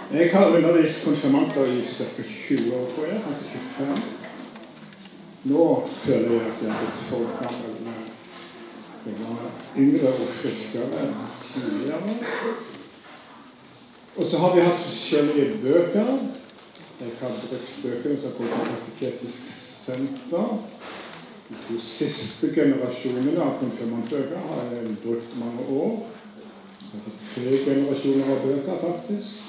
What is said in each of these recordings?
Jeg har undervist konfirmanter i ca. 20 år, tror jeg, kanskje 25. Nå føler jeg at jeg har blitt for gammel, men jeg var yngre og friskere enn tidligere. Og så har vi hatt forskjellige bøker. Jeg har brukt bøkene som går til Kateketisk Senter. De 2 siste generasjonene av konfirmantbøker har jeg brukt mange år. Altså 3 generasjoner av bøker, faktisk.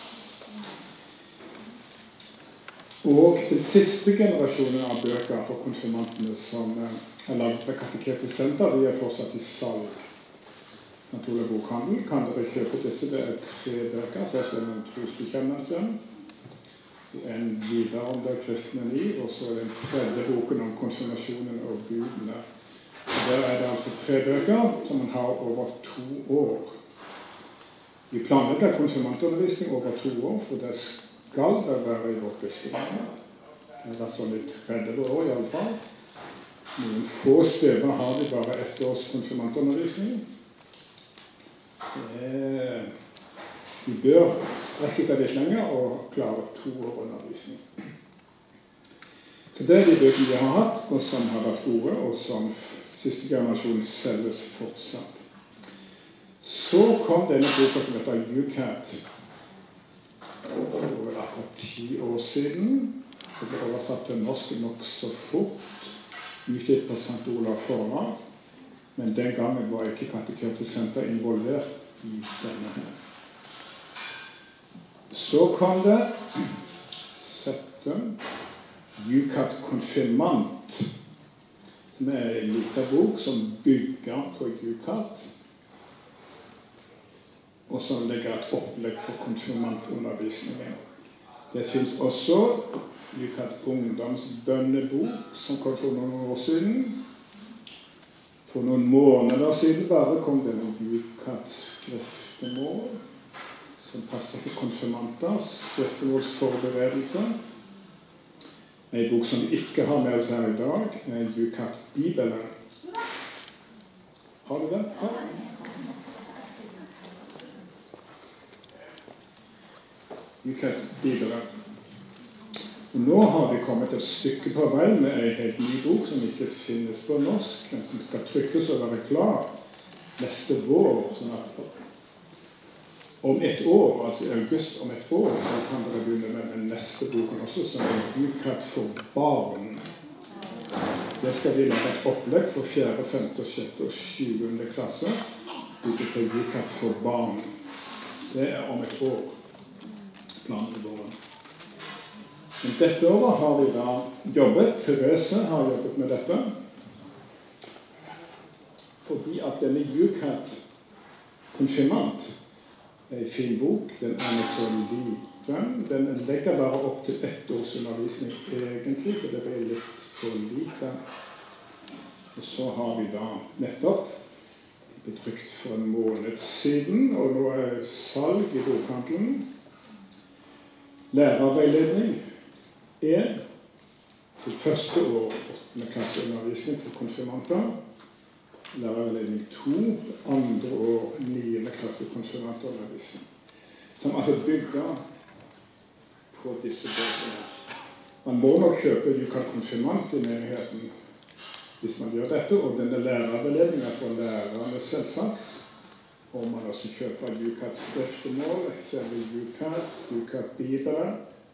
Og den siste generasjonen av bøker for konfirmantene som er laget ved Kateketisk Senter, de er fortsatt i salg. St. Olav Bokhandel. Kan dere kjøpe disse? Det er 3 bøker. Først er det en trosbekjennelse, en videre om det kristne liv, og så er det en tredje boken om konfirmasjonen og budene. Og der er det altså 3 bøker som man har over 2 år. Vi planlegger konfirmantundervisning over 2 år, for det skal det være i vårt bispedømme. Det er sånn i 30 år i alle fall. Noen få steder har de bare 1 års konfirmantundervisning. De bør strekke seg litt lenger og klare 2 år undervisning. Så det er de bøkene vi har hatt, og som har vært gode, og som siste generasjon selges fortsatt. Så kom denne boka som heter UCAT for akkurat 10 år siden. Det ble oversatt til norsk nok så fort, utgitt på St. Olav forlag. Men den gangen var ikke Kateketisk Senter involvert i denne her. Så kom det 17 UCAT Konfirmant, som er en liten bok som bygger på UCAT, og som legger et opplegg for konfirmantundervisningen. Det finnes også UCAT ungdomsbønnebok, som kom for noen år siden. For noen måneder siden bare kom det noen UCAT skriftemål, som passer for konfirmanter, skriftemålsforberedelse. En bok som vi ikke har med oss her i dag, er UCAT Bibelen. Har du den? Ja. UCAT Bibelen. Og nå har vi kommet et stykke på vei med en helt ny bok som ikke finnes på norsk, men som skal trykkes og være klar neste vår. Sånn at om 1 år, altså i august om 1 år, da kan dere begynne med den neste boken også, som er UCAT for barn. Det skal vi lage et opplegg for 4., 5., 6. og 7. klasse, bygget på UCAT for barn. Det er om 1 år. Planen våre. Men dette året har vi da jobbet. Therese har jobbet med dette. Fordi at denne UCAT Konfirmant er en fin bok. Den er nok så liten. Den legger bare opp til 1 års undervisning egentlig, for det blir litt for lite. Og så har vi da nettopp betrykt for en måned siden, og nå er salg i bokhandelen. Lærerveiledning 1 til første år 8. klasseundervisning for konfirmanter. Lærerveiledning 2 andre år 9. klasse konfirmantundervisning. Som altså bygger på disse bøkene. Man må nok kjøpe UCAT Konfirmant i menigheten hvis man gjør dette, og denne lærerveiledningen er for lærerne selvsagt. Og man også kjøper UCAT skriftemål, selve UCAT Bibelen.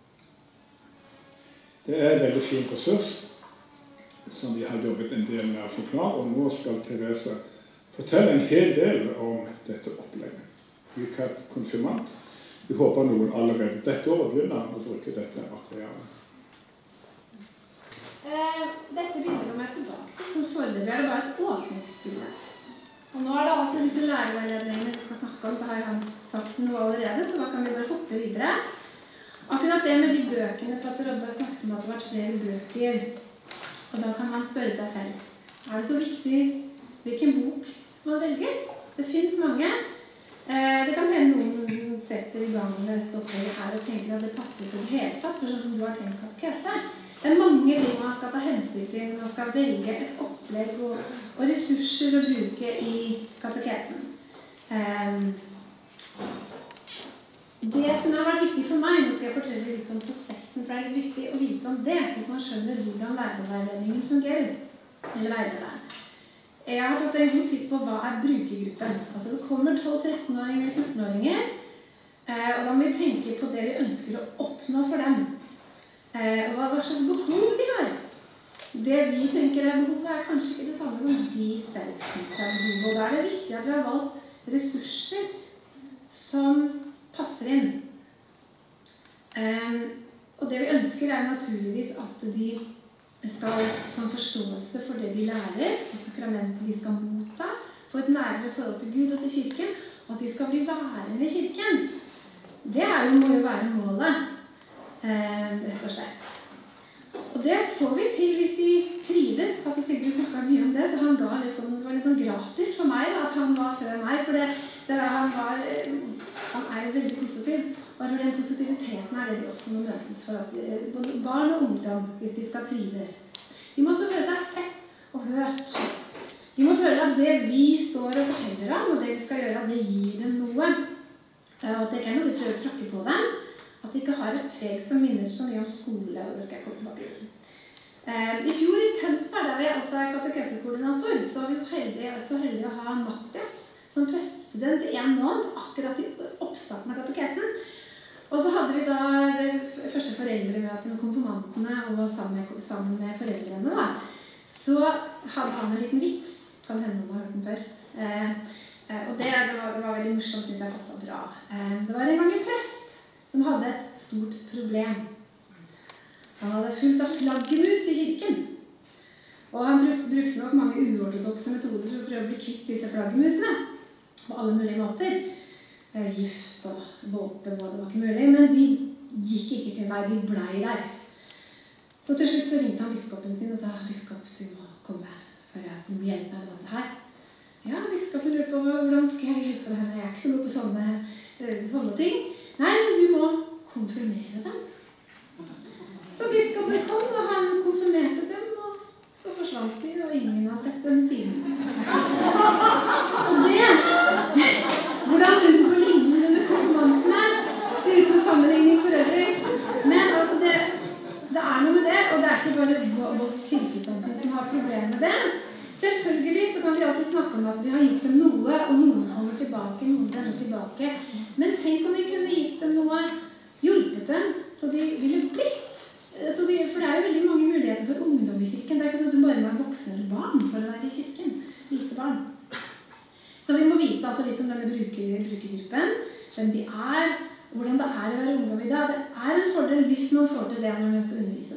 Det er en veldig fin ressurs som vi har jobbet en del med å forklare, og nå skal Therese fortelle en hel del om dette opplegget. UCAT Konfirmant. Vi håper noen allerede dette året begynner å bruke dette materialet. Dette begynner vi med tilbake til, som foreløpig er det bare et åpningsbilde. Og nå er det også disse lærerveiledningene vi skal snakke om, så har han sagt noe allerede, så da kan vi bare hoppe videre. Akkurat det med de bøkene, Pater Oddvar snakket om at det har vært flere bøker, og da kan man spørre seg selv, er det så viktig hvilken bok man velger? Det finnes mange. Det kan hende noen setter i gang med dette opplegget her og tenker at det passer på det hele tatt, for sånn som du har tenkt katekese. Det er mange ting man skal ta hensyn til når man skal velge et opplegg og ressurser å bruke i katekesen. Det som har vært viktig for meg, nå skal jeg fortelle litt om prosessen, for det er litt viktig å vite om det, hvis man skjønner hvordan lærerveiledningen fungerer, eller veilederen. Jeg har tatt en god titt på hva brukergruppen. Altså det kommer 12-13-åringer eller 14-åringer, og da må vi tenke på det vi ønsker å oppnå for dem. Og hva slags behov de har. Det vi tenker behov kanskje ikke det samme som de selv synes behov, og da det viktig at vi har valgt ressurser som passer inn. Og det vi ønsker naturligvis at de skal få en forståelse for det de lærer, og sakramentet de skal motta, få et nærere forhold til Gud og til kirken, og at de skal bli værende i kirken. Det må jo være målet, rett og slett. Og det får vi til hvis de trives. Pater Sigurd snakket mye om det, så det var litt sånn gratis for meg at han var før meg, for han jo veldig positiv. Og den positiviteten det de også må møtes for at både barn og ungdom, hvis de skal trives. De må også føle seg sett og hørt. De må føle at det vi står og forteller om, og det vi skal gjøre, det gir dem noe. Og at det ikke noe vi prøver å tråkke på dem. At de ikke har et preg som minner så mye om skole, og det skal jeg komme tilbake til. I fjor i Tønsberg, der vi også katekesekoordinator, så var vi så heldige å ha Mattias som prestestudent i 1 måned, akkurat i oppstarten av katekesen. Og så hadde vi da det første foreldremøtet med konfirmantene, og sammen med foreldrene da. Så hadde han en liten vits, kan hende noen har hørt den før. Og det var veldig morsomt, synes jeg passet bra. Det var en gang en prest som hadde et stort problem. Han hadde fullt av flaggermus i kirken. Og han brukte nok mange uortodokse metoder for å prøve å bli kvitt disse flaggermusene. På alle mulige måter. Gift og våpen, og det var ikke mulig. Men de gikk ikke sin vei, de ble der. Så til slutt så ringte han biskopen sin og sa, «Biskop, du må komme, for du må hjelpe meg med dette her.» Ja, biskopen lurer på hvordan skal jeg hjelpe deg med? Jeg ikke så god på sånne ting. Nei, men du må konfirmere dem. Så biskopen kom, og han konfirmerte dem, og så forsvant de, og ingen har sett dem siden. Og det, hvordan unngå lignende med konfirmantene, uten sammenligning for øvrig. Men altså det noe med det, og det ikke bare vårt kirkesamfunn som har problemer med det. Selvfølgelig så kan vi alltid snakke om at vi har gitt dem noe, og noen kommer tilbake, noen vender tilbake. Men tenk om vi kunne gitt dem noe, hjulpet dem, så de ville blitt. For det jo veldig mange muligheter for ungdom i kirken. Det ikke sånn at du bare må være voksen eller barn for å være i kirken. Lite barn. Så vi må vite altså litt om denne brukergruppen, hvem de hvordan det å være ungdom i dag. Det en fordel hvis man får til det når man skal undervise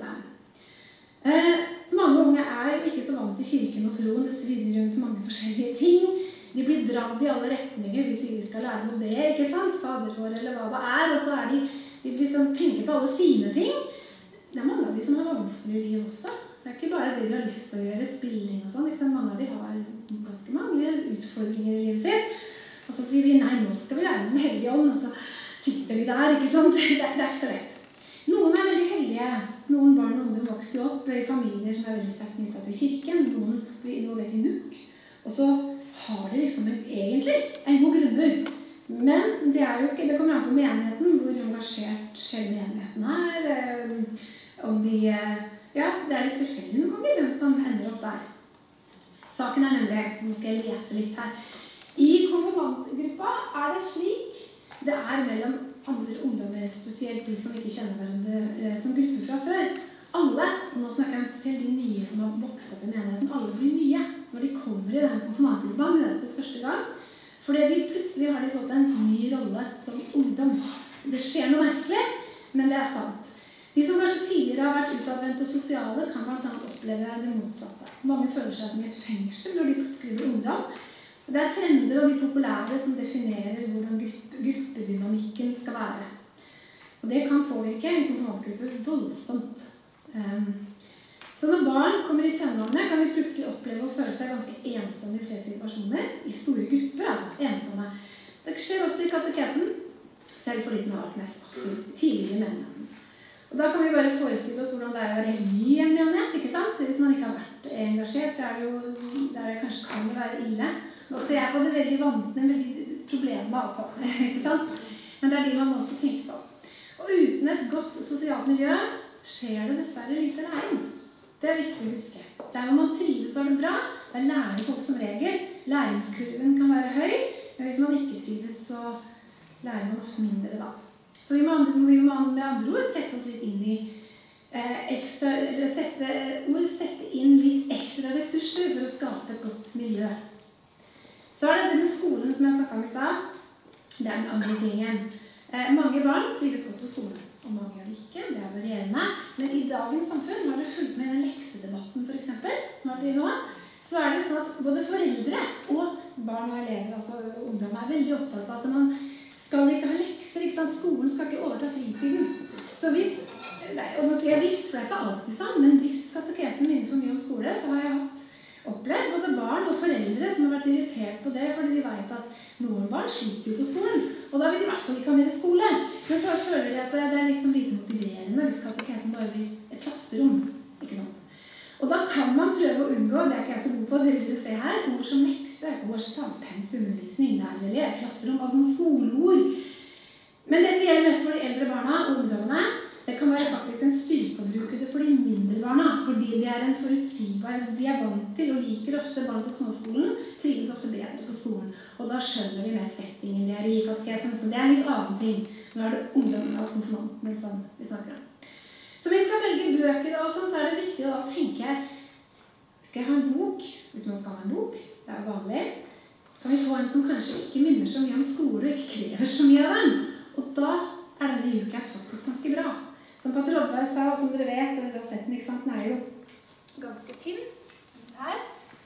dem. Mange unge jo ikke så vant til kirken og troen. Det svirrer rundt mange forskjellige ting. De blir dradd i alle retninger hvis de skal lære noe det, ikke sant? Fader vår eller hva det og så de blir sånn, tenker på alle sine ting. Det mange av de som har vanskelig liv også. Det ikke bare det de har lyst til å gjøre, spilling og sånn. Mange av de har ganske mange utfordringer i livet sitt. Og så sier vi, nei, nå skal vi lære med hellige ånd, og så sitter de der, ikke sant? Det ikke så lett. Noen veldig hellige. Noen barn og ungdom vokser jo opp i familier som veldig sterkt knyttet til kirken. Noen blir involvert i NUK. Og så har de liksom egentlig en god grunnmur. Men det jo ikke, det kommer an på menigheten, hvor engasjert hele menigheten om de, ja, det litt tilfeldig noen ganger hvem som ender opp der. Saken nemlig, nå skal jeg lese litt her. I konfirmantgruppa det slik, det mellom andre ungdommer, spesielt de som ikke kjenner hverandre som gruppe fra før. Alle, og nå snakker jeg om selv de nye som har vokst opp i menigheten, alle blir nye når de kommer i denne konfirmantgruppa, møtes første gang. Fordi plutselig har de fått en ny rolle som ungdom. Det skjer noe merkelig, men det sant. De som kanskje tidligere har vært utadvendt og sosiale, kan blant annet oppleve det motsatte. Mange føler seg som i et fengsel når de plutselig blir ungdom. Det trender og de populære som definerer hvordan gruppedynamikken skal være. Og det kan påvirke en konfirmantgruppe voldsomt. Så når barn kommer i tenårene, kan vi plutselig oppleve å føle seg ganske ensomme i flere situasjoner, i store grupper, altså ensomme. Det skjer også i katekesen, selv for de som har vært mest aktivt tidligere i menigheten. Og da kan vi bare forestille oss hvordan det å være helt ny i en menighet, ikke sant? Hvis man ikke har vært engasjert, der kanskje kan det være ille. Nå ser jeg på det veldig vanskelig, veldig problemet, altså, ikke sant? Men det de man må også tenke på. Og uten et godt sosialt miljø skjer det dessverre lite læring. Det viktig å huske. Der man trives og har det bra, der lærer folk som regel. Læringskurven kan være høy, men hvis man ikke trives, så lærer man ofte mindre da. Så vi må med andre ord sette oss litt inn i sette inn litt ekstra ressurser for å skape et godt miljø. Så det med skolen som jeg snakket om i stad. Det den andre tingen. Mange barn trives godt på skolen, og mange gjør ikke. Det varierende. Men i dagens samfunn, har du fulgt med den leksedebatten for eksempel, som har vært i nå, så det sånn at både foreldre og barn og elever, altså ungdom, veldig opptatt av at man skal ikke ha lekser, ikke sant? Skolen skal ikke overta fritiden. Så hvis og nå sier jeg hvis, for det ikke alltid sånn, men hvis katekesen begynner for mye om skole, så har jeg opplevd både barn og foreldre som har vært irritert på det, fordi de vet at noen barn sliter jo på skolen, og da vil de i hvert fall ikke ha mer skole. Men så føler de at det liksom lite motiverende hvis katekesen bare blir et klasserom, ikke sant? Og da kan man prøve å unngå, det ikke jeg så god på, dere vil se her, ord som lekse, årsplan, pensumundervisning, lærerelev, klasserom, altså skoleord. Men dette gjelder mest for de eldre barna og ungdommene. Det kan være faktisk en styrke å bruke det for de mindre barna, fordi de en forutsigbar, de vant til og liker ofte barn på småskolen, trives ofte bedre på skolen, og da skjønner de mer settingen de i katekesen, så det en litt annen ting. Nå det ungdommene og konfirmantene som vi snakker om. Så hvis vi skal velge bøker og sånn, så det viktig å da tenke, skal jeg ha en bok? Hvis man skal ha en bok, det jo vanlig, kan vi få en som kanskje ikke minner så mye om skole og ikke krever så mye av den, og da denne YouCat faktisk ganske bra. Som Pater Oddvar sa, og som dere vet, eller dere har sett den, ikke sant, den jo ganske tynn. Her.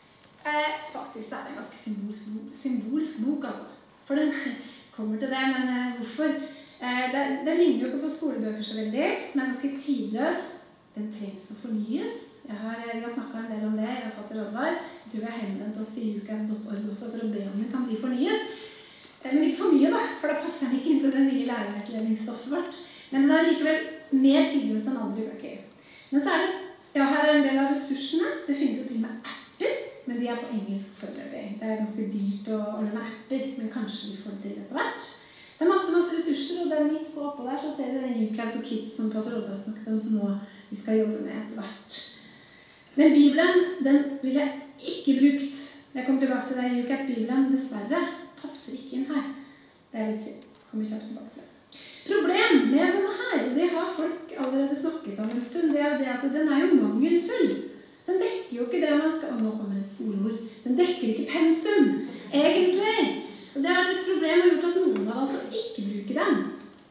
Faktisk det en ganske symbolsk bok, altså. For den kommer til det, men hvorfor? Den ligner jo ikke på skolebøker så veldig. Den ganske tidløs. Den trengs å fornyes. Vi har snakket en del om det i Pater Oddvar. Jeg tror vi har henvendt oss til youcat.org også for å be om den kan bli fornyet. Men ikke for mye da, for da passer den ikke inn til det nye lærerettledningsstoffet vårt. Men den likevel mer tidligere enn andre bøker. Men så det, ja, her en del av ressursene. Det finnes jo til og med apper, men de på engelsk foreløpig. Det ganske dyrt å ordne apper, men kanskje vi får det til etter hvert. Det masse ressurser, og midt på oppå der så ser dere den YouCat for Kids som Pater Oddvar snakket om, som nå vi skal jobbe med etter hvert. Men Bibelen, den vil jeg ikke brukt. Jeg kommer tilbake til det. YouCat Bibelen, dessverre, passer ikke inn her. Det litt synd. Kommer kjørt tilbake til det. Problem med denne her, det har folk allerede snakket om en stund, det det at den jo mangelfull. Den dekker jo ikke det man skal, og nå kommer et skoleord, den dekker ikke pensum, egentlig. Og det har vært et problem og gjort at noen har valgt å ikke bruke den.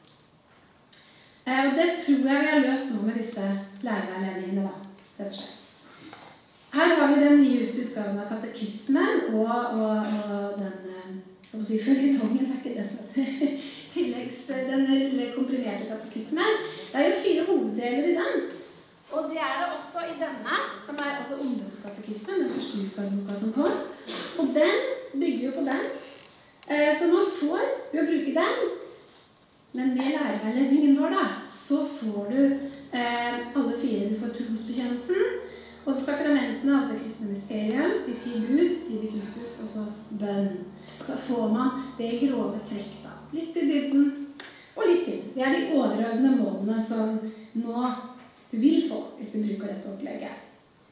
Og det tror jeg vi har løst nå med disse lærerveiledningene da, rett og slett. Her har vi den nyeste utgaven av katekismen og den, jeg må si, føljetongen ikke den, den lille komprimerte katekismen. Det jo 4 hoveddeler i den, og det det også i denne, som altså ungdomskatekismen, den første utgavenboka som kom. Og den bygger jo på den, så man får ved å bruke den, men med lærerveiledningen vår da, så får du alle 4. Du får trosbekjennelsen, og sakramentene, altså kristne mysterium, de 10 bud, liv i Kristus, og så bønn. Så får man det grove trekk da. Litt i dybden, og litt til. Det de overordnede målene som nå du vil få, hvis du bruker dette opplegget.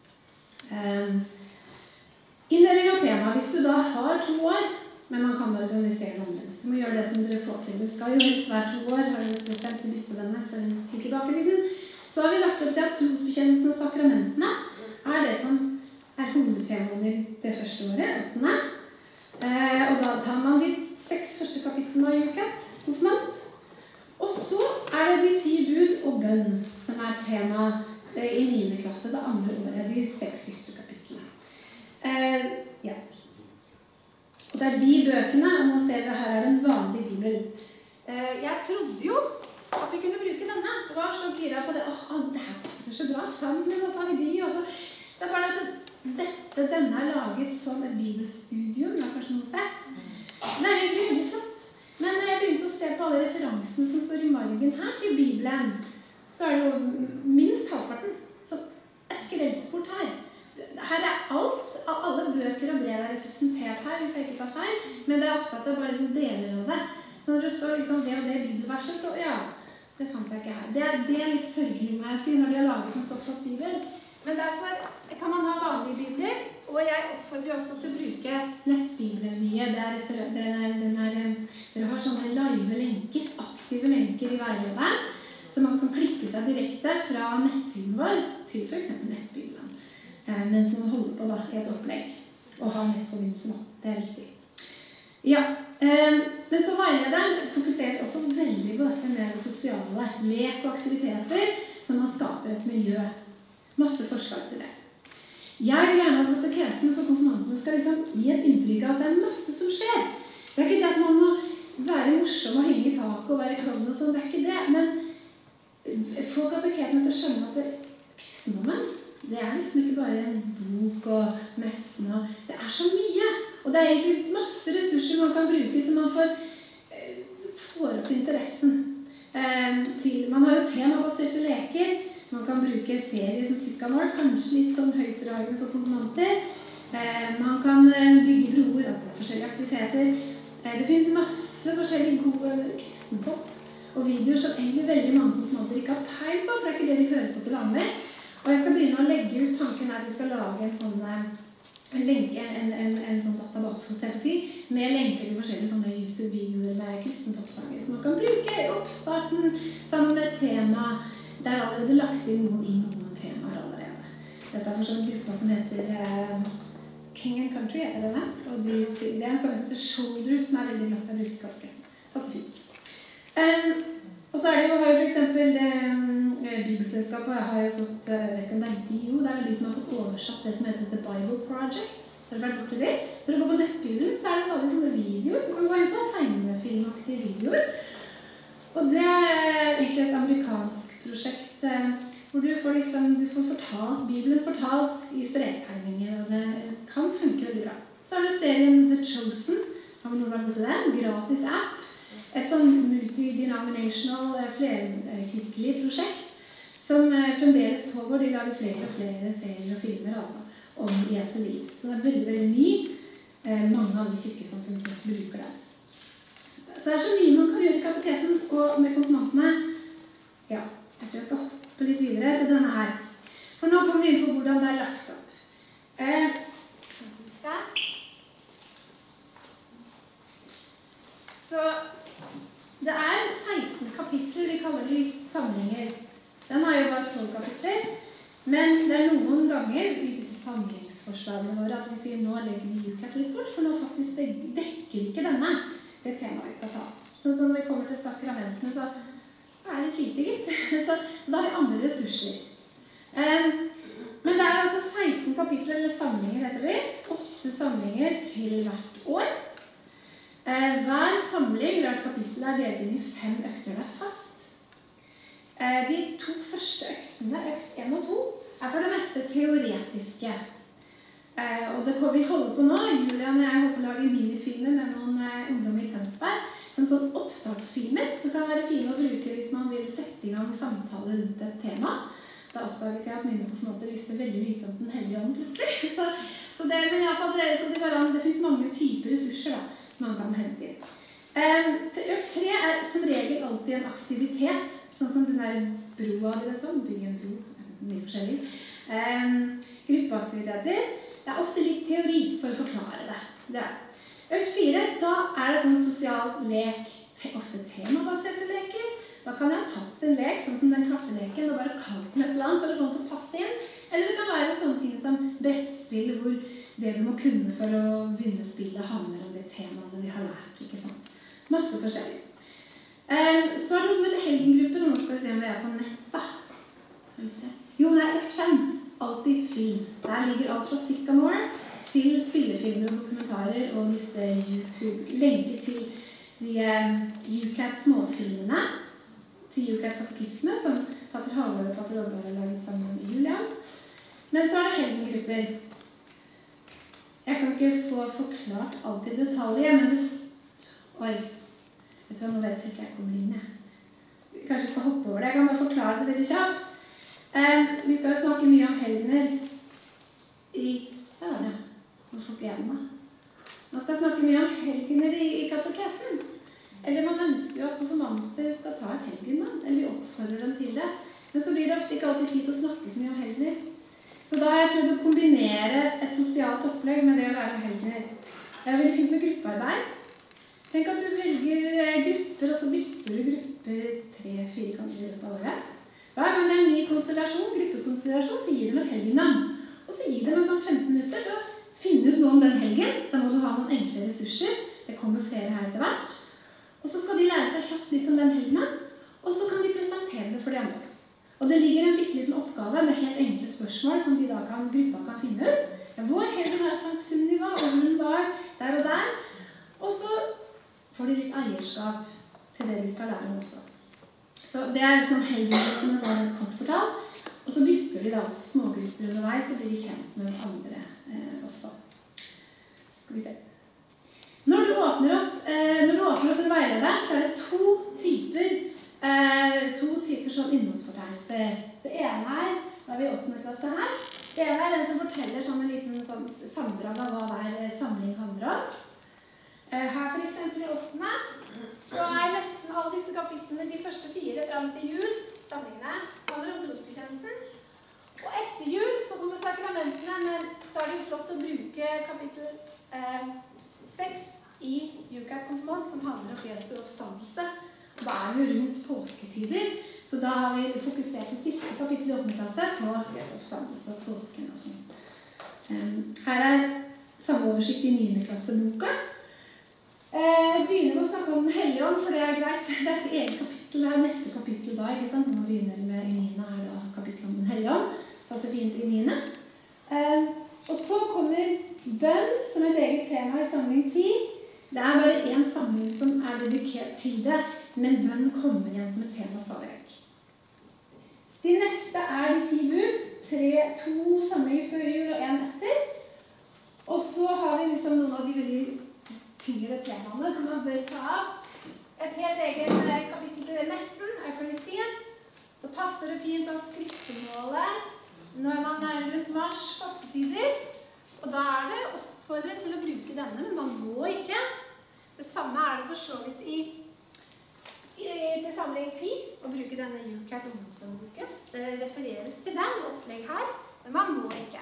Inndeling av tema. Hvis du da har 2 år, men man kan organisere den annerledes. Du må gjøre det som dere får til. Det skal jo helst være 2 år, har du bestemt i bispedømmet for en tid tilbake siden. Så har vi lagt opp til at trosbekjennelsen og sakramentene det som hovedtemaen i det første året, 8. Og da tar man de 6 første kapitlene av YouCat, konfirmant. Og så det de 10 bud og bønn som tema i 9. klasse, det andre året, de 6 siste kapitlene. Ja. Og det de bøkene, og nå ser dere her det en vanlig bibel. Jeg trodde jo at vi kunne bruke denne. Jeg var så gira på det. Det her passer så bra sammen, og så har vi de, og så... Det bare at denne laget som et bibelstudium, det har kanskje noen sett. Det egentlig veldig flott. Men når jeg begynte å se på alle referansene som står i margen her til Bibelen, så det jo minst halvparten. Så jeg skrelte bort her. Her alt, alle bøker og brev representert her, hvis jeg ikke tar feil, men det ofte at det bare liksom deler av det. Så når det står liksom det og det bibelverset, så ja, det fant jeg ikke her. Det er litt sørgelig, må jeg si, når de har laget en så flott bibel. Men derfor kan man ha vanlige bibler, og jeg oppfordrer også til å bruke nettbibler mye. Dere har sånne live lenker, aktive lenker i veilederen, så man kan klikke seg direkte fra nettsiden vår til for eksempel nettbibelen. Mens man holder på da, i et opplegg og har nettforbindelse nå. Det er viktig. Ja, men så veilederen fokuserer også veldig på dette med det sosiale, lek og aktiviteter, som man skaper et miljø. Masse forslag til det. Jeg vil gjerne at katekesen for konfirmantene skal liksom gi et inntrykk av at det er masse som skjer. Det er ikke det at man må være morsom og henge i taket og være klovn og sånn, det er ikke det. Men få kateketene til å skjønne at kristendommen, det er liksom ikke bare en bok og messen og det er så mye. Og det er egentlig masse ressurser man kan bruke så man får opp interessen. Man har jo temabaserte leker. Man kan bruke serier som Sykanor, kanskje litt sånn høytdragende for konfirmanter. Man kan bygge broer, altså forskjellige aktiviteter. Det finnes masse forskjellige gode kristenpop og videoer som egentlig veldig mange konfirmanter ikke har peil på, for det er ikke det de hører på til vanlig. Og jeg skal begynne å legge ut tanken at vi skal lage en sånn lenke, en sånn database, med lenker til forskjellige sånne YouTube-videoer med kristenpopsanger som man kan bruke i oppstarten sammen med tema. Det er allerede lagt inn noen temaer allerede. Dette er for sånn gruppa som heter King and Country, heter det. Og det er en sånn som heter Shoulders, som er veldig lagt av brukerkartken. Fast fint. Og så har jo for eksempel Bibelselskapet har jo fått, jeg vet ikke om det er DIO, det er de som har fått oversatt det som heter The Bible Project. Har du vært borte det? Når du går på nettbibelen, så er det stadig sånne videoer. Du kan gå inn på tegnefilmaktige videoer. Og det er egentlig et amerikansk prosjekt hvor du får fortalt, Bibelen fortalt i strektegninger, og det kan funke veldig bra. Så har du serien The Chosen, har vi noen vært borte der, en gratis app. Et sånn multidenominational, flerkirkelig prosjekt som fremdeles pågår. De lager flere og flere serier og filmer altså, om Jesu liv. Så det er veldig, veldig ny. Mange av de kirkesamfunn som også bruker det. Så det er så mye man kan gjøre i katekesen og med konfirmantene. Ja, jeg tror jeg skal hoppe litt videre til denne her. For nå kommer vi inn på hvordan det er lagt opp. Så det er 16 kapitler, vi kaller de samlinger. Den har jo bare 12 kapitler, men det er noen ganger i disse samlingsforslagene våre at vi sier nå legger vi UCAT litt bort, for nå faktisk dekker ikke denne det temaet vi skal ta. Sånn som når vi kommer til sakramentene, så er det litt lite, gitt. Så da har vi andre ressurser. Men det er altså 16 kapitler, eller samlinger heter det, 8 samlinger til hvert år. Hver samling, eller hvert kapittel, er delt inn i 5 økter. Det er fast. De 2 første øktene, økt 1 og 2, er for det meste teoretiske. Og det vi holder på nå, Julian og jeg holder på å lage minifilmer med noen ungdommer i Tønsberg, som sånn oppstartsfilmer, som kan være fine å bruke hvis man vil sette i gang samtaler rundt et tema. Da oppdaget jeg at mine konfirmanter visste veldig lite om den hellige ånd plutselig. Så det, men i alle fall, det finnes mange typer ressurser da, man kan hente inn. Økt 3 er som regel alltid en aktivitet, sånn som den der broa, bygge en bro, mye forskjellig. Gruppeaktiviteter. Det er ofte litt teori for å forklare det. Økt 4, da er det sånn sosial lek, ofte temabaserte leker. Da kan jeg ha tatt en lek, sånn som den klatteleken, og bare kalt den et eller annet for å få den til å passe inn. Eller det kan være sånne ting som brettspill, hvor det du må kunne for å vinne spillet handler om det temaet vi har lært, ikke sant? Masse forskjellig. Så er det noe som heter Helgengruppen, og nå skal vi se om vi er på nett da. Jo, det er økt 5. Alltid film. Der ligger alt fra Sykanor til spillefilmer og dokumentarer og disse YouTube. Lenke til de UCAT småfilmene, til UCAT katekisme, som Pater Halvor og Pater Oddvar har laget sammen med Julian. Men så er det helgengrupper. Jeg kan ikke få forklart alt i detaljer, men det... Oi, vet du hva, nå vet jeg ikke jeg kommer inn, jeg. Kanskje jeg skal hoppe over det. Jeg kan bare forklare det veldig kjapt. Vi skal jo snakke mye om helgener i... Der var det. Nå får ikke jeg den da. Nå skal jeg snakke mye om helgener i katekesen. Eller man ønsker jo at konfirmanter skal ta et helgenmann, eller vi oppfordrer dem til det. Men så blir det ofte ikke alltid tid til å snakke så mye om helgener. Så da har jeg prøvd å kombinere et sosialt opplegg med det å lære om helgener. Jeg er veldig fint med gruppearbeid. Tenk at du velger grupper, og så bytter du grupper 3-4 ganger i løpet av året. Hver gang det er en ny konstellasjon, gruppekonstellasjon, så gir dem et helgennavn. Og så gir dem en sånn 15 minutter til å finne ut noe om den helgen. Da må du ha noen enkle ressurser. Det kommer flere her etter hvert. Og så skal de lære seg kjapt litt om den helgen, og så kan de presentere det for de andre. Og det ligger en bitteliten oppgave med helt enkle spørsmål som de da gruppa kan finne ut. Ja, hvor helgen er Sankt Sunniva, og hun var der og der. Og så får de litt eierskap til det de skal lære om også. Så det er liksom helgengruppene sånn kort fortalt. Og så bytter de da også smågrupper underveis, så blir de kjent med andre også. Skal vi se. Når du åpner opp en veileder, så er det to typer sånn innholdsfortegnelser. Det ene her, da er vi i 8. klasse her. Det ene er den som forteller sånn en liten sånn sammendrag av hva hver samling handler om. Her for eksempel i 8. så er nesten alle disse kapitlene, de første 4 frem til jul, samlingene, handler om trosbekjennelsen. Og etter jul så kommer sakramentene, men så er det jo flott å bruke kapittel 6 i Jucat-konfirmant, som handler om Jesu oppstandelse. Da er vi jo rundt påsketider, så da har vi fokusert i siste kapittel i 8. klasse på Jesu oppstandelse og påsken og sånn. Her er samme oversikt i 9. klasse-boka. Begynner med å snakke om Den hellige ånd, for det er greit. Det er et eget kapittel, det er neste kapittel da, ikke sant? Når man begynner med i 9. er da kapittel om Den hellige ånd. Passer fint i 9. Og så kommer bønn som et eget tema i samling 10. Det er bare en samling som er dedikert til det, men bønn kommer igjen som et tema stadig vekk. De neste er de 10 bud, 2 samlinger før jul og 1 etter. Og så har vi liksom noen av de veldig tyngre temaene som man bør ta av. Et helt eget kapittel til messen, eukaristien. Så passer det fint av skriftemålet når man er rundt mars, fastetider. Og da er det oppfordret til å bruke denne, men man må ikke. Det samme er det for så vidt til samling 10, å bruke denne Jucat ungdomsbønnboken. Det refereres til den, opplegg her, men man må ikke.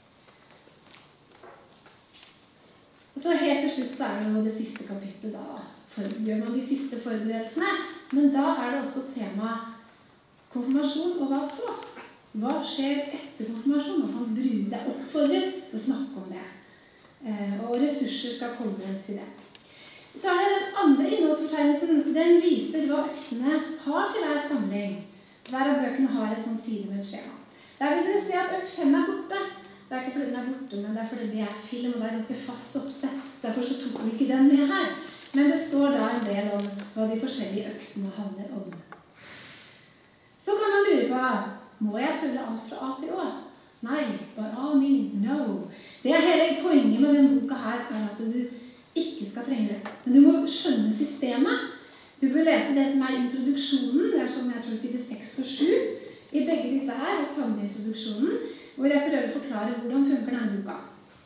Og så helt til slutt så er det jo det siste kapittelet da. Gjør man de siste forberedelsene, men da er det også tema konfirmasjon, og hva så? Hva skjer etter konfirmasjon? Og man er oppfordret til å snakke om det. Og ressurser skal komme til det. Så er det den andre innholdsfortegnelsen. Den viser hva øktene har til hver samling. Hver av bøkene har et sånn side med et skjema. Der vil dere se at økt 5 er borte. Det er ikke fordi den er borte, men det er fordi det er film, og det er ganske fast oppsett. Så derfor så tok vi ikke den med her. Men det står da en del om hva de forskjellige øktene handler om. Så kan man lure på, må jeg følge alt fra A til Å? Nei, by all means no. Det er hele poenget med denne boka her, er at du ikke skal trenge det. Men du må skjønne systemet. Du bør lese det som er introduksjonen, det er som jeg tror side 6 og 7, i begge disse her, og samme introduksjonen, hvor jeg prøver å forklare hvordan funker denne boka.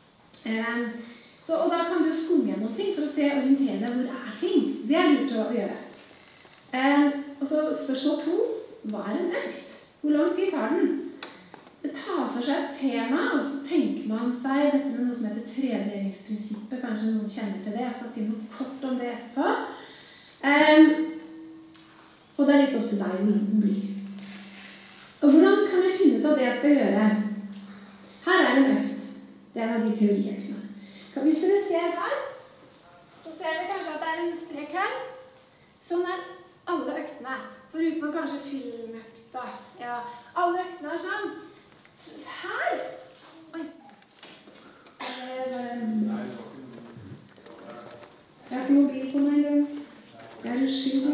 Og da kan du skumme gjennom ting for å se og orientere deg hvor er ting. Det er lurt å gjøre. Og så spørsmål 2, hva er en økt? Hvor lang tid tar den? Det tar for seg et tema, og så tenker man seg dette med noe som heter tredelingsprinsippet. Kanskje noen kjenner til det. Jeg skal si noe kort om det etterpå. Og det er litt opp til deg hvor lang den blir. Og hvordan kan jeg finne ut av det jeg skal gjøre? Her er en økt. Det er en av de teoriøktene. Hvis dere ser her, så ser dere kanskje at det er en strek her. Sånn er alle øktene. Foruten kanskje filmøkta. Ja, alle øktene er sånn. Her! Oi. Jeg har ikke mobil på meg engang. Jeg er uskyldig.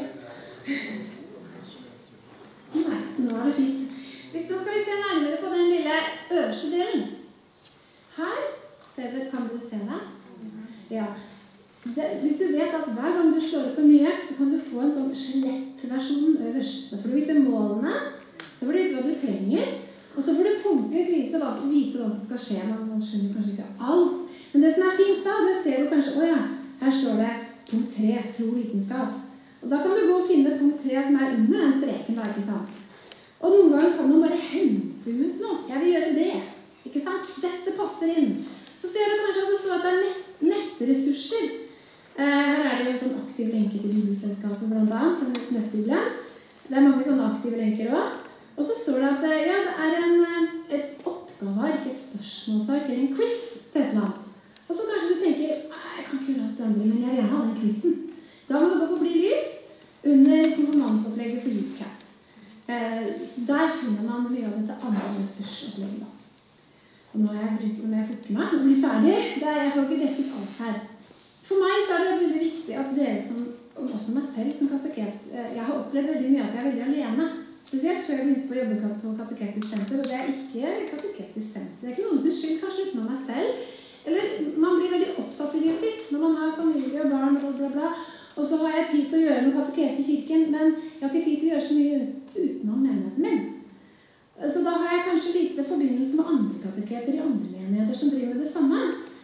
Nei, nå er det fint. Nå skal vi se nærmere på den lille øverste delen. Her, kan dere se det? Ja. Hvis du vet at hver gang du slår opp en ny økt, så kan du få en sånn skjelettversjon øverst. Da får du vite målene, så får du vite hva du trenger, og så får du punktvis vite hva som skal skje. Man skjønner kanskje ikke alt. Men det som er fint da, det ser du kanskje, åja, her står det punkt 3, tro vitenskap. Og da kan du gå og finne punkt 3 som under den streken da, ikke sant? Og noen ganger kan man bare hente ut noe. Jeg vil gjøre det, ikke sant? Dette passer inn. Så ser du kanskje at det står at det nettressurser. Her det jo en sånn aktiv lenke til Bibelselskapet blant annet, nettbibelen. Det mange sånne aktive lenker også. Og så står det at ja, det et oppgaveark, et spørsmålsark, eller en quiz til et eller annet. Og så kanskje du tenker, jeg kan ikke gjøre alt det andre, men jeg vil gjerne ha den quizen. Da må du gå på Bli lys under konfirmantopplegget for YouCat. Så der finner man mye av dette andre ressursopplegget. Og nå har jeg fortet meg og blir ferdig. Jeg får ikke dekket alt her. For meg så det veldig viktig at dere som, og også meg selv som kateket, jeg har opplevd veldig mye at jeg veldig alene. Spesielt før jeg begynte på å jobbe på Kateketisk senter, og det ikke Kateketisk senter. Det ikke noen sin skyld, kanskje utenom meg selv. Eller man blir veldig opptatt i livet sitt når man har familie og barn og bla bla. Og så har jeg tid til å gjøre noe katekese i kirken, men jeg har ikke tid til å gjøre så mye utenom menigheten min. Så da har jeg kanskje lite forbindelse med andre kateketer i andre menigheter som driver med det samme.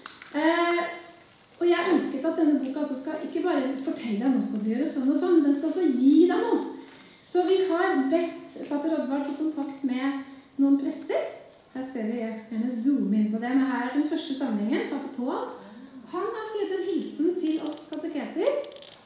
Og jeg ønsket at denne boka også skal ikke bare fortelle deg nå skal du gjøre sånn og sånn, men den skal også gi deg noe. Så vi har bedt Pater Oddvar til kontakt med noen prester. Her ser vi, jeg skal gjerne zoome inn på det, men her den første samlingen, Pater Paul. Han har skrevet en hilsen til oss kateketer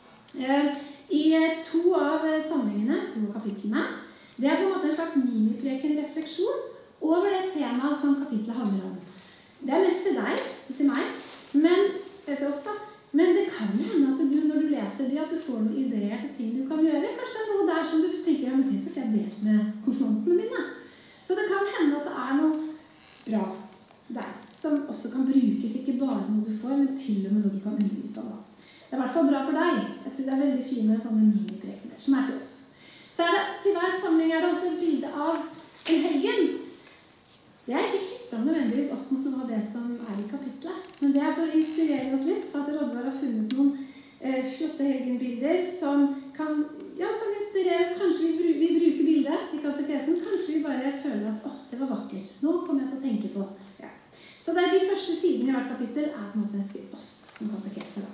i 2 av samlingene, 2 av kapitlene. Det på en måte en slags minipreken-refleksjon over det temaet som kapitlet handler om. Det mest til deg, til meg, men til oss da. Men det kan jo hende at du, når du leser det, at du får noen ideer til ting du kan gjøre. Kanskje det noe der som du tenker, ja, men det burde jeg delt med konfirmantene mine. Så det kan hende at det noe bra der, som også kan brukes ikke bare noe du får, men til og med noe du kan undervise om. Det i hvert fall bra for deg. Jeg synes det veldig fine sånne miniprekener som til oss. Så det, til hver samling det også et bilde av en helgen. Det ikke knyttet nødvendigvis opp mot noe av det som i kapitlet, men det for å inspirere oss litt. Pater Oddvar har funnet noen flotte helgenbilder som kan inspirere oss. Kanskje vi bruker bildet i katekesen, kanskje vi bare føler at det var vakkert. Nå kommer jeg til å tenke på. Ja. Så det de første sidene i hvert kapittel på en måte til oss som kateketer.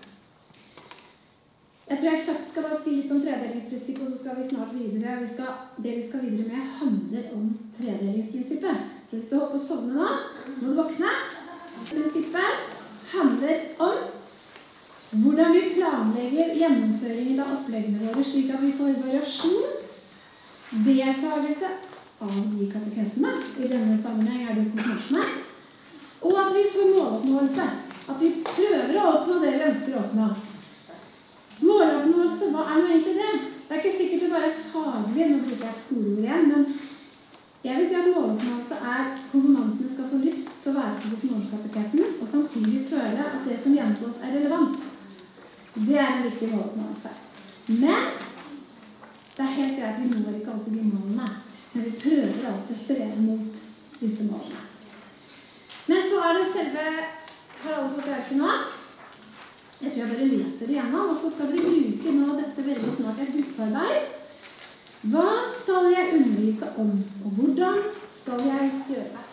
Jeg tror jeg kjapt skal bare si litt om tredelingsprinsippet, og så skal vi snart videre. Det vi skal videre med handler om tredelingsprinsippet. Så hvis du håper å sovne nå, så må du våkne. Prinsippet handler om hvordan vi planlegger gjennomføringen av oppleggene våre, slik at vi får variasjon, deltagelse av de katekesene. I denne sammenheng det konfirmantene. Og at vi får måloppnåelse. At vi prøver å oppnå det vi ønsker å oppnå. Måloppnåelse, hva nå egentlig det? Det ikke sikkert det bare faglig, nå bruker jeg et skoleord igjen, men jeg vil si at måloppnåelse konfirmantene skal få lyst til å være på konfirmantkatekesen, og samtidig føle at det som gjennomgås relevant. Det en viktig måloppnåelse. Men det helt greit, vi når ikke alltid de målene, men vi prøver alltid å streve mot disse målene. Men så det selve, har alle fått hjelpe nå? Jeg tror jeg bare leser det igjennom, og så skal dere bruke nå dette veldig snart et gruppearbeid. Hva skal jeg undervise om, og hvordan skal jeg gjøre?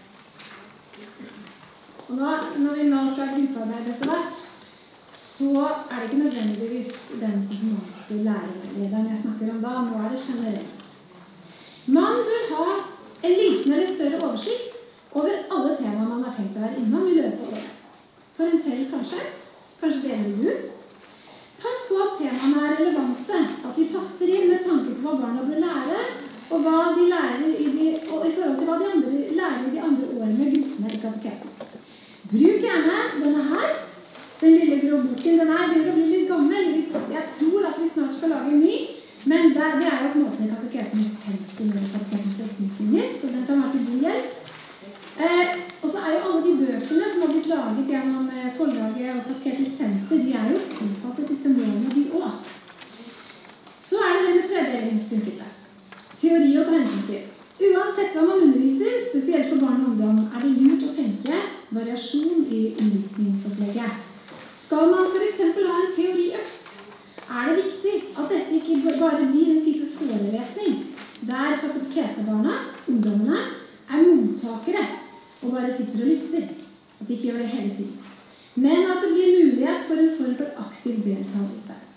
Og når vi nå skal ha gruppearbeid etter hvert, så det ikke nødvendigvis den konfirmante lærerlederen jeg snakker om da, nå det generelt. Man bør ha en liten eller større oversikt over alle temaer man har tenkt å være innom i løpet av året. For en selv kanskje dele det ut. Pass på at temaene relevante, at de passer inn med tanke på hva barna bør lære, og hva de lærer og i forhold til hva de andre lærer i de andre årene i gruppene i katekesen. Bruk gjerne denne her, den lille grå boken. Den begynner å bli litt gammel. Jeg tror at vi snart skal lage en ny, men det jo på en måte katekesens pensum eller katekesens retningslinjer, så den kan være til god hjelp. Og så jo alle de bøkene som har blitt laget gjennom forlaget og Kateketisk senter, de jo tilpasset disse målene de også. Så det med tredelingsprinsippet. Teori å ta hensyn til. Uansett hva man underviser, spesielt for barn og ungdom, det lurt å tenke variasjon i undervisningsopplegget. Skal man for eksempel ha en teoriøkt, det viktig at dette ikke bare blir en type forelesning, der katekesebarna, ungdommene, mottakere, og bare sitter og lytter. At de ikke gjør det hele tiden. Men at det blir mulighet for en form for aktiv deltakelse.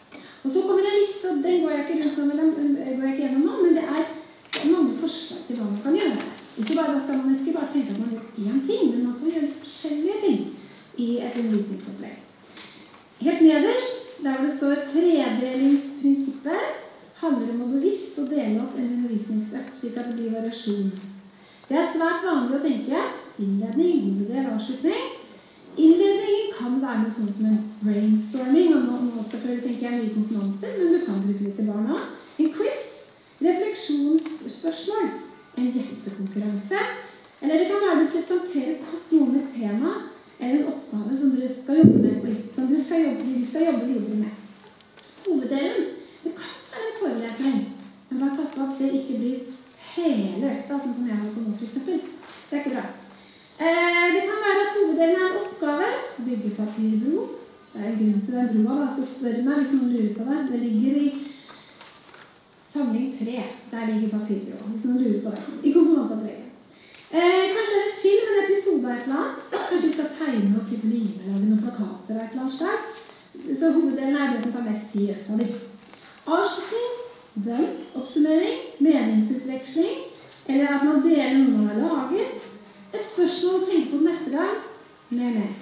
Og så kommer en liste, og den går jeg ikke rundt nå, går jeg ikke gjennom nå, men det er mange forslag til hva man kan gjøre. Ikke bare, da skal man ikke bare tenke at man gjør én ting, men man kan gjøre litt forskjellige ting i et undervisningsopplegg. Helt nederst, der hvor det står tredelingsprinsippet, handler det om å bevisst å dele opp en undervisningsøkt slik at det blir variasjon. Det er svært vanlig å tenke innledning, hoveddel, avslutning. Innledningen kan være noe sånn som en brainstorming, og nå selvfølgelig tenker jeg mye konfirmanter, men du kan bruke det til barna. En quiz, refleksjonsspørsmål, en gjettekonkurranse, eller det kan være å presentere kort noe med tema, eller en oppgave som dere skal jobbe med, som dere skal jobbe videre med. Hoveddelen, det kan være en forelesning, men bare pass på at det ikke blir hele økta, sånn som jeg har på nå for eksempel. Det er ikke bra. Det kan være at hoveddelen er en oppgave, bygge papirbro. Det er en grunn til den broa, da, så spør meg hvis noen lurer på det. Det ligger i samling 3, der ligger papirbro, hvis noen lurer på det, i konfirmantopplegget. Kanskje det er en film, en episode av et eller annet. Kanskje vi skal tegne og klippe limer, lage noen plakater av et eller annet slag. Så hoveddelen er det som tar mest tid i økta di. Avslutning, bønn, oppsummering, meningsutveksling, eller at man deler noe man har laget. Et spørsmål å tenke på neste gang, med.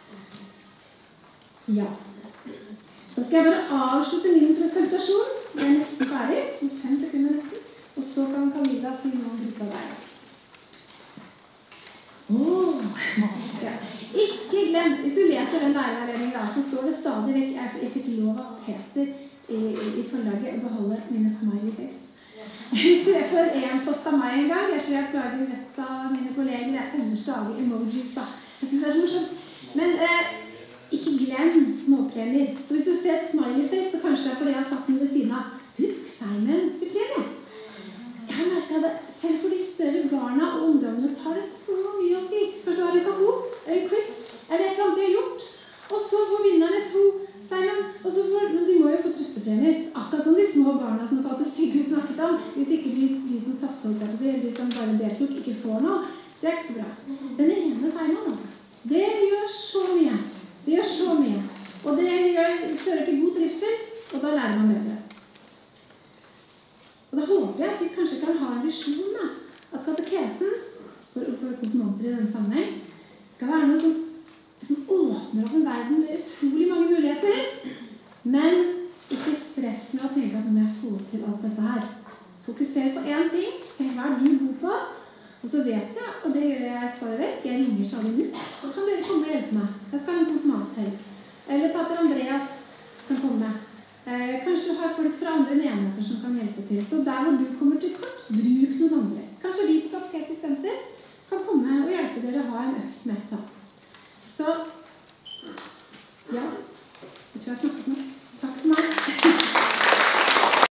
Ja. Da skal jeg bare avslutte min presentasjon. Jeg er nesten ferdig, om 5 sekunder nesten. Og så kan Camilla si noe om gruppa der. Ja. Ikke glem, hvis du leser den lærerveiledningen da, så står det stadig vekk, jeg fikk lov av Peter i forlaget å beholde mine smiley face. Hvis du får en post av meg en gang, jeg tror jeg plager vett av mine kolleger, jeg sender stadig emojis da. Jeg synes det er så morsomt. Men ikke glem småpremier. Så hvis du ser et smiley face, så kanskje det er fordi jeg har satt den ved siden av. Husk Simon til premie. Jeg har merket det, selv for de større barna og ungdommene så har det så mye å si. Kanskje du har en Kahoot, eller en quiz, eller et eller annet de har gjort. Og så får vinnerne 2, Simon, og så får, men de må jo få trøstepremier. Akkurat som de små barna som Pater Sigurd snakket om. Hvis ikke de som tappte opp, eller de som bare deltok, ikke får noe. Det er ikke så bra. Den ene Simon, altså. Det gjør så mye. Det gjør så mye. Og det fører til god trivsel, og da lærer man bedre. Og da håper jeg at vi kanskje kan ha en visjon da, at katekesen, for konfirmanter i denne sammenheng, skal være noe som åpner opp en verden med utrolig mange muligheter, men ikke stress med å tenke at nå må jeg få til alt dette her. Fokuser på én ting, tenk hva er du god på, og så vet jeg, og det gjør jeg stadig vekk, jeg ringer stadig nå, så kan dere komme og hjelpe meg. Jeg skal ha en konfirmanthelg. Eller Pater Andreas kan komme. Kanskje du har folk fra andre menigheter som kan hjelpe til. Så der hvor du kommer til kort, bruk noen andre. Kanskje vi på Kateketisk Senter kan komme og hjelpe dere å ha en økt med et eller annet. Så, ja, jeg tror jeg snakket nå. Takk for meg.